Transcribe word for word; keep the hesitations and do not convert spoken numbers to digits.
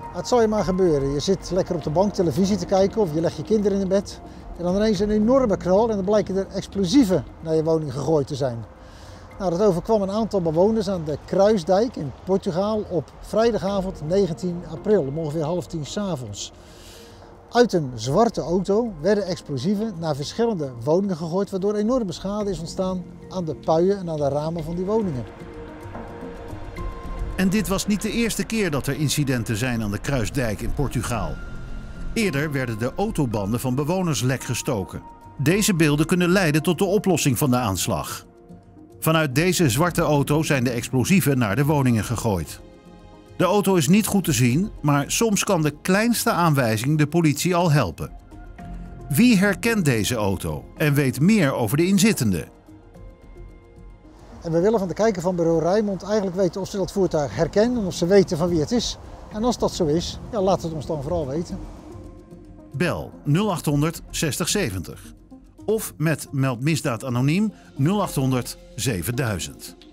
Het zal je maar gebeuren. Je zit lekker op de bank televisie te kijken of je legt je kinderen in bed. En dan ineens een enorme knal en dan blijken er explosieven naar je woning gegooid te zijn. Nou, dat overkwam een aantal bewoners aan de Kruisdijk in Portugal op vrijdagavond negentien april, om ongeveer half tien 's avonds. Uit een zwarte auto werden explosieven naar verschillende woningen gegooid, waardoor enorme schade is ontstaan aan de puien en aan de ramen van die woningen. En dit was niet de eerste keer dat er incidenten zijn aan de Kruisdijk in Portugal. Eerder werden de autobanden van bewoners lek gestoken. Deze beelden kunnen leiden tot de oplossing van de aanslag. Vanuit deze zwarte auto zijn de explosieven naar de woningen gegooid. De auto is niet goed te zien, maar soms kan de kleinste aanwijzing de politie al helpen. Wie herkent deze auto en weet meer over de inzittenden? En we willen van de kijker van bureau Rijnmond eigenlijk weten of ze dat voertuig herkennen, of ze weten van wie het is. En als dat zo is, ja, laat het ons dan vooral weten. Bel nul acht honderd zestig zeventig of met Meld Misdaad Anoniem nul acht honderd zevenduizend.